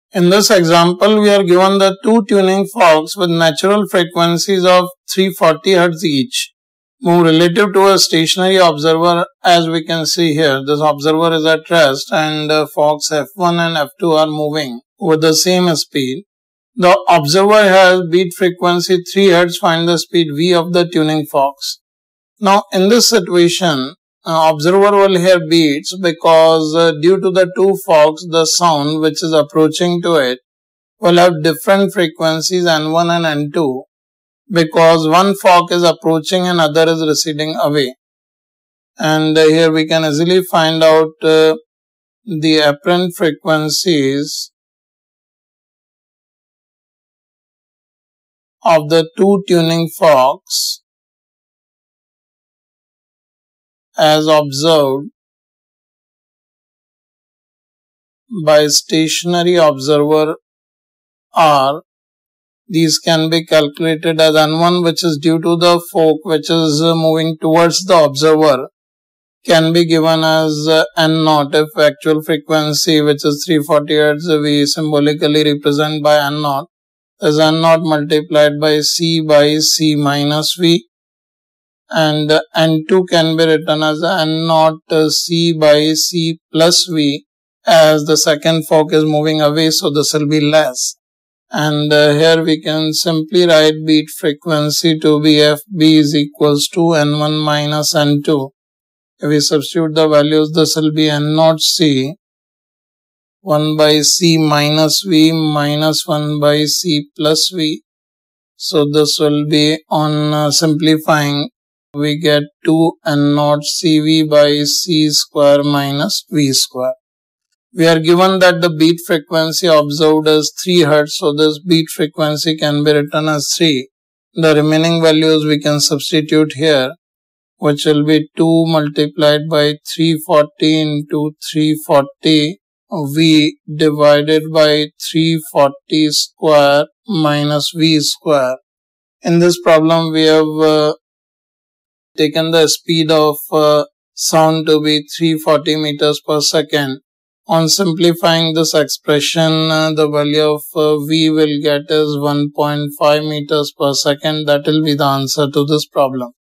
In this example, we are given the two tuning forks with natural frequencies of 340 Hz each move relative to a stationary observer. As we can see here, this observer is at rest and forks F1 and F2 are moving with the same speed. The observer has beat frequency 3 Hz. Find the speed V of the tuning forks. Now in this situation, observer will hear beats because due to the two forks, the sound which is approaching to it will have different frequencies N1 and N2 because one fork is approaching and other is receding away. And here we can easily find out the apparent frequencies of the two tuning forks as observed by stationary observer R. These can be calculated as N1, which is due to the fork which is moving towards the observer, can be given as N0 if actual frequency, which is 340 Hz, we symbolically represent by N0, is N0 multiplied by C minus V, and N2 can be written as N0 C plus V, as the second fork is moving away, so this will be less. And here we can simply write beat frequency to be FB is equals to N1 minus N2. If we substitute the values, this will be N0 C 1 by C minus V minus 1 by C plus V. So this will be on simplifying, we get 2 N0 CV by C square minus V square. We are given that the beat frequency observed is 3 Hz, so this beat frequency can be written as 3. The remaining values we can substitute here, which will be 2 multiplied by 340 into 340 V divided by 340 square minus V square. In this problem, we have taken the speed of sound to be 340 meters per second. On simplifying this expression, the value of V will get is 1.5 meters per second. That will be the answer to this problem.